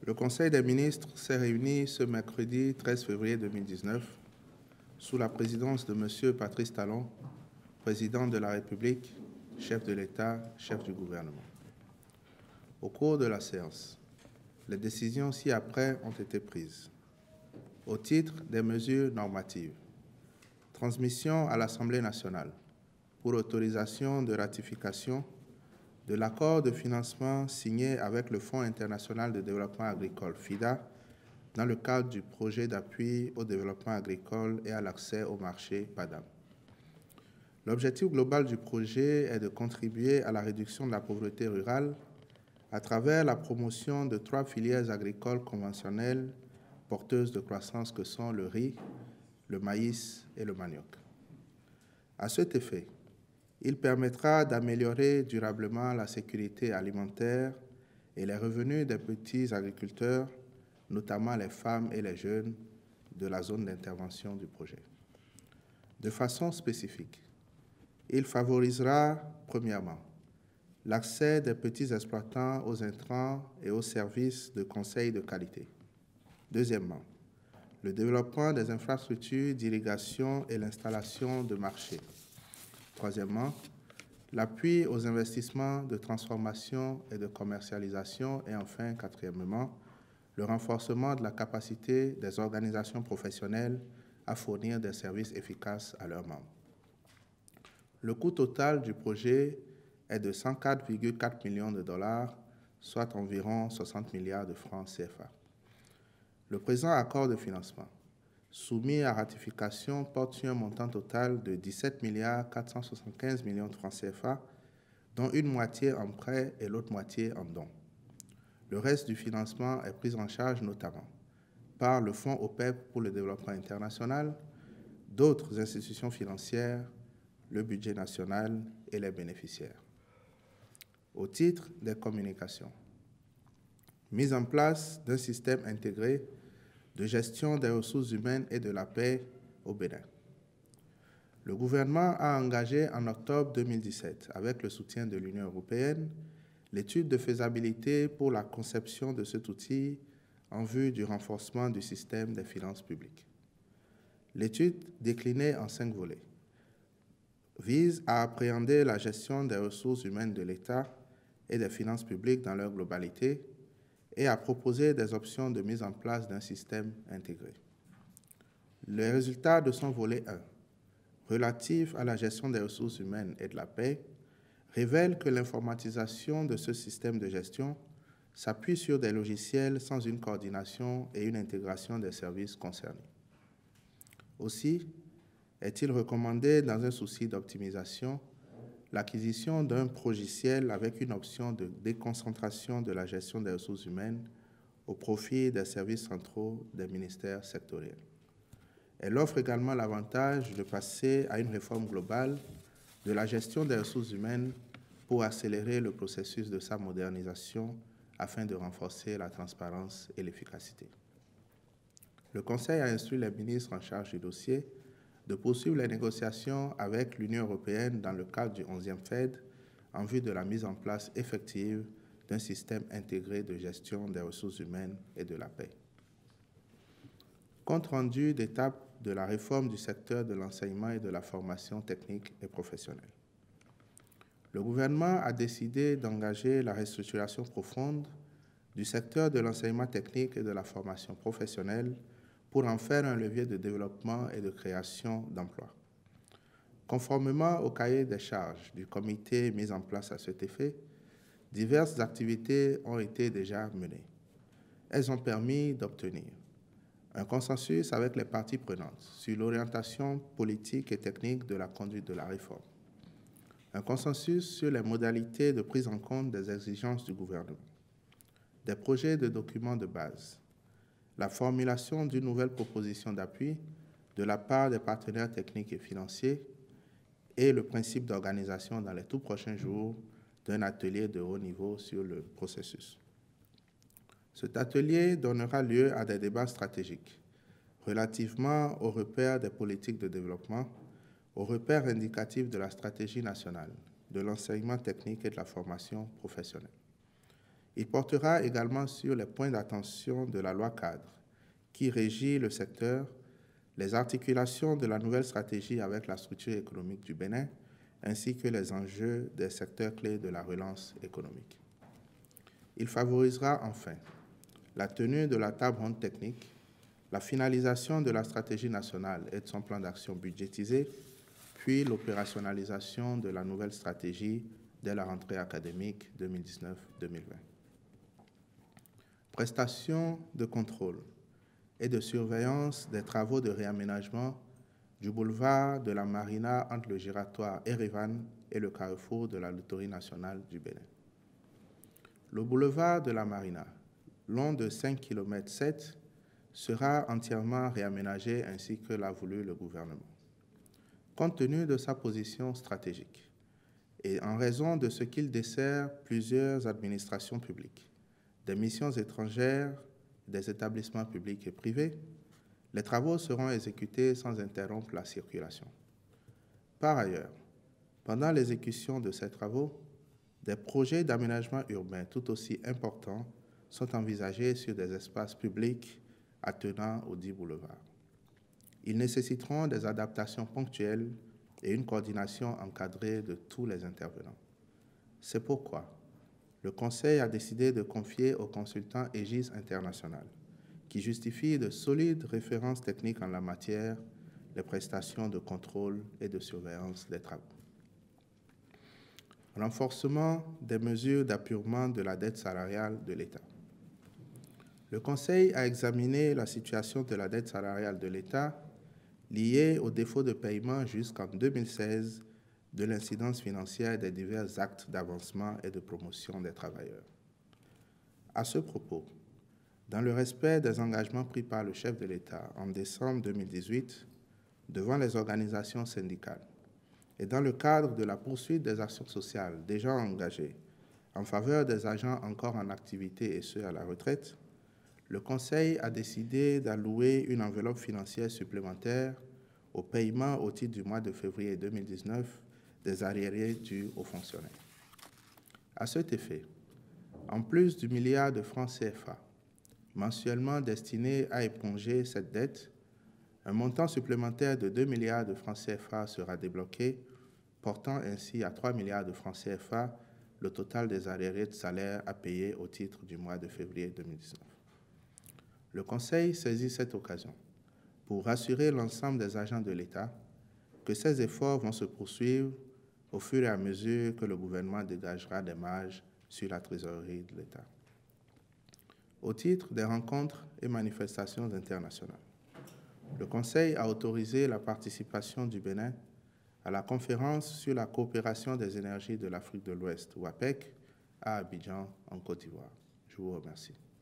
Le Conseil des ministres s'est réuni ce mercredi 13 février 2019 sous la présidence de M. Patrice Talon, président de la République, chef de l'État, chef du gouvernement. Au cours de la séance, les décisions ci-après ont été prises. Au titre des mesures normatives, transmission à l'Assemblée nationale pour autorisation de ratification de l'accord de financement signé avec le Fonds international de développement agricole, FIDA, dans le cadre du projet d'appui au développement agricole et à l'accès au marché PADAM. L'objectif global du projet est de contribuer à la réduction de la pauvreté rurale à travers la promotion de 3 filières agricoles conventionnelles porteuses de croissance que sont le riz, le maïs et le manioc. À cet effet, il permettra d'améliorer durablement la sécurité alimentaire et les revenus des petits agriculteurs, notamment les femmes et les jeunes de la zone d'intervention du projet. De façon spécifique, il favorisera, premièrement, l'accès des petits exploitants aux intrants et aux services de conseil de qualité. Deuxièmement, le développement des infrastructures d'irrigation et l'installation de marchés. Troisièmement, l'appui aux investissements de transformation et de commercialisation. Et enfin, quatrièmement, le renforcement de la capacité des organisations professionnelles à fournir des services efficaces à leurs membres. Le coût total du projet est de 104,4 millions de dollars, soit environ 60 milliards de francs CFA. Le présent accord de financement, soumis à ratification, porte sur un montant total de 17,475 milliards de francs CFA, dont une moitié en prêt et l'autre moitié en dons. Le reste du financement est pris en charge notamment par le Fonds OPEP pour le développement international, d'autres institutions financières, le budget national et les bénéficiaires. Au titre des communications, mise en place d'un système intégré de gestion des ressources humaines et de la paix au Bénin. Le gouvernement a engagé en octobre 2017, avec le soutien de l'Union européenne, l'étude de faisabilité pour la conception de cet outil en vue du renforcement du système des finances publiques. L'étude, déclinée en 5 volets, vise à appréhender la gestion des ressources humaines de l'État et des finances publiques dans leur globalité et à proposer des options de mise en place d'un système intégré. Les résultats de son volet 1, relatif à la gestion des ressources humaines et de la paix, révèlent que l'informatisation de ce système de gestion s'appuie sur des logiciels sans une coordination et une intégration des services concernés. Aussi, est-il recommandé, dans un souci d'optimisation, l'acquisition d'un logiciel avec une option de déconcentration de la gestion des ressources humaines au profit des services centraux des ministères sectoriels. Elle offre également l'avantage de passer à une réforme globale de la gestion des ressources humaines pour accélérer le processus de sa modernisation afin de renforcer la transparence et l'efficacité. Le Conseil a instruit les ministres en charge du dossier de poursuivre les négociations avec l'Union européenne dans le cadre du 11e FED en vue de la mise en place effective d'un système intégré de gestion des ressources humaines et de la paix. Compte rendu d'étape de la réforme du secteur de l'enseignement et de la formation technique et professionnelle. Le gouvernement a décidé d'engager la restructuration profonde du secteur de l'enseignement technique et de la formation professionnelle pour en faire un levier de développement et de création d'emplois. Conformément au cahier des charges du comité mis en place à cet effet, diverses activités ont été déjà menées. Elles ont permis d'obtenir un consensus avec les parties prenantes sur l'orientation politique et technique de la conduite de la réforme, un consensus sur les modalités de prise en compte des exigences du gouvernement, des projets de documents de base, la formulation d'une nouvelle proposition d'appui de la part des partenaires techniques et financiers et le principe d'organisation dans les tout prochains jours d'un atelier de haut niveau sur le processus. Cet atelier donnera lieu à des débats stratégiques relativement aux repères des politiques de développement, aux repères indicatifs de la stratégie nationale, de l'enseignement technique et de la formation professionnelle. Il portera également sur les points d'attention de la loi cadre qui régit le secteur, les articulations de la nouvelle stratégie avec la structure économique du Bénin, ainsi que les enjeux des secteurs clés de la relance économique. Il favorisera enfin la tenue de la table ronde technique, la finalisation de la stratégie nationale et de son plan d'action budgétisé, puis l'opérationnalisation de la nouvelle stratégie dès la rentrée académique 2019-2020. Prestation de contrôle et de surveillance des travaux de réaménagement du boulevard de la Marina entre le giratoire Erevan et le carrefour de la loterie nationale du Bénin. Le boulevard de la Marina, long de 5,7 km, sera entièrement réaménagé ainsi que l'a voulu le gouvernement. Compte tenu de sa position stratégique et en raison de ce qu'il dessert plusieurs administrations publiques, des missions étrangères, des établissements publics et privés, les travaux seront exécutés sans interrompre la circulation. Par ailleurs, pendant l'exécution de ces travaux, des projets d'aménagement urbain tout aussi importants sont envisagés sur des espaces publics attenant aux 10 boulevards. Ils nécessiteront des adaptations ponctuelles et une coordination encadrée de tous les intervenants. C'est pourquoi le Conseil a décidé de confier au consultant Aegis International, qui justifie de solides références techniques en la matière, les prestations de contrôle et de surveillance des travaux. Renforcement des mesures d'appurement de la dette salariale de l'État. Le Conseil a examiné la situation de la dette salariale de l'État liée au défaut de paiement jusqu'en 2016 de l'incidence financière des divers actes d'avancement et de promotion des travailleurs. À ce propos, dans le respect des engagements pris par le chef de l'État en décembre 2018 devant les organisations syndicales et dans le cadre de la poursuite des actions sociales déjà engagées en faveur des agents encore en activité et ceux à la retraite, le Conseil a décidé d'allouer une enveloppe financière supplémentaire au paiement au titre du mois de février 2019 des arriérés dus aux fonctionnaires. À cet effet, en plus du milliard de francs CFA mensuellement destiné à éponger cette dette, un montant supplémentaire de 2 milliards de francs CFA sera débloqué, portant ainsi à 3 milliards de francs CFA le total des arriérés de salaire à payer au titre du mois de février 2019. Le Conseil saisit cette occasion pour rassurer l'ensemble des agents de l'État que ces efforts vont se poursuivre au fur et à mesure que le gouvernement dégagera des marges sur la trésorerie de l'État. Au titre des rencontres et manifestations internationales, le Conseil a autorisé la participation du Bénin à la conférence sur la coopération des énergies de l'Afrique de l'Ouest, ou APEC, à Abidjan, en Côte d'Ivoire. Je vous remercie.